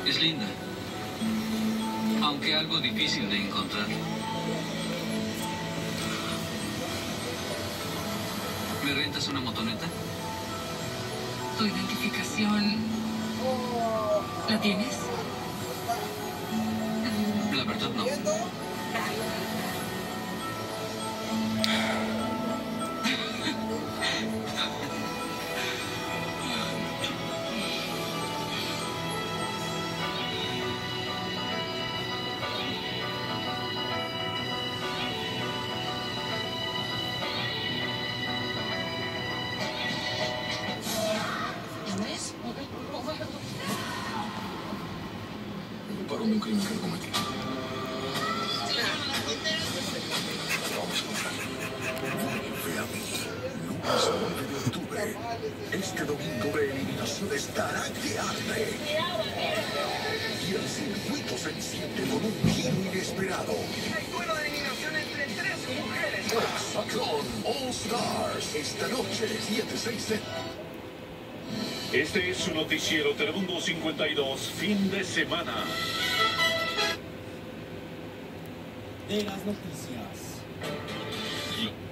Es linda, aunque algo difícil de encontrar. ¿Me rentas una motoneta? ¿Tu identificación la tienes? La verdad no. Para un crimen que no cometí. Vuelve a mí. Lunes 9 de octubre. Este domingo de eliminación estará que arde. Y el circuito se enciende con un giro inesperado. El duelo de eliminación entre tres mujeres. Hexatlón All Stars. Esta noche, 7-6. Este es su noticiero Telemundo 52, fin de semana. De las noticias.